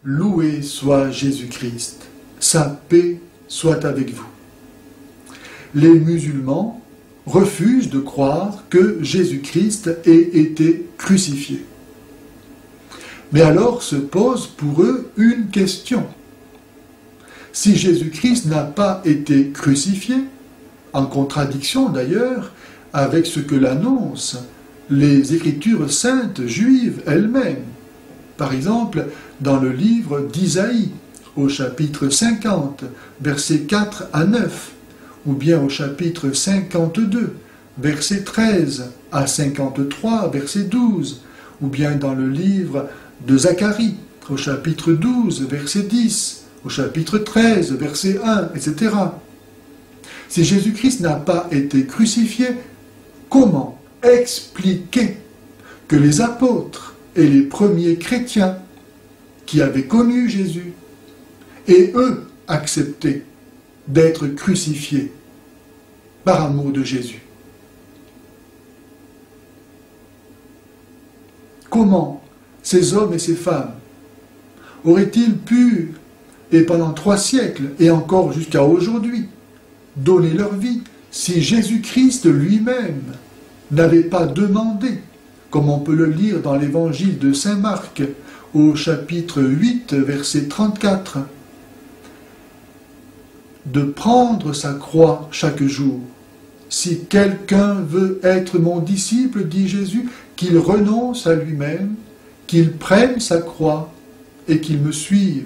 Loué soit Jésus-Christ, sa paix soit avec vous. Les musulmans refusent de croire que Jésus-Christ ait été crucifié. Mais alors se pose pour eux une question. Si Jésus-Christ n'a pas été crucifié, en contradiction d'ailleurs avec ce que l'annoncent les Écritures saintes juives elles-mêmes, par exemple dans le livre d'Isaïe, au chapitre 50, versets 4 à 9, ou bien au chapitre 52, versets 13 à 53, verset 12, ou bien dans le livre de Zacharie, au chapitre 12, verset 10, au chapitre 13, verset 1, etc. Si Jésus-Christ n'a pas été crucifié, comment expliquer que les apôtres et les premiers chrétiens qui avaient connu Jésus aient eux accepté d'être crucifiés par amour de Jésus? Comment ces hommes et ces femmes auraient-ils pu, et pendant 3 siècles, et encore jusqu'à aujourd'hui, donner leur vie si Jésus-Christ lui-même n'avait pas demandé, comme on peut le lire dans l'évangile de saint Marc, au chapitre 8, verset 34, de prendre sa croix chaque jour. Si quelqu'un veut être mon disciple, dit Jésus, qu'il renonce à lui-même, qu'il prenne sa croix et qu'il me suive.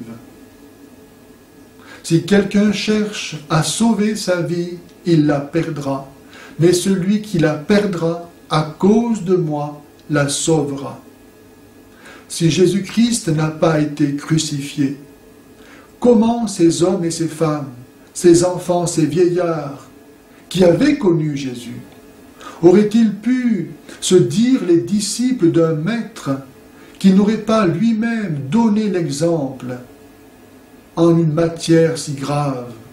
Si quelqu'un cherche à sauver sa vie, il la perdra. Mais celui qui la perdra à cause de moi la sauvera. Si Jésus-Christ n'a pas été crucifié, comment ces hommes et ces femmes, ces enfants, ces vieillards, qui avaient connu Jésus, auraient-ils pu se dire les disciples d'un maître qui n'aurait pas lui-même donné l'exemple en une matière si grave?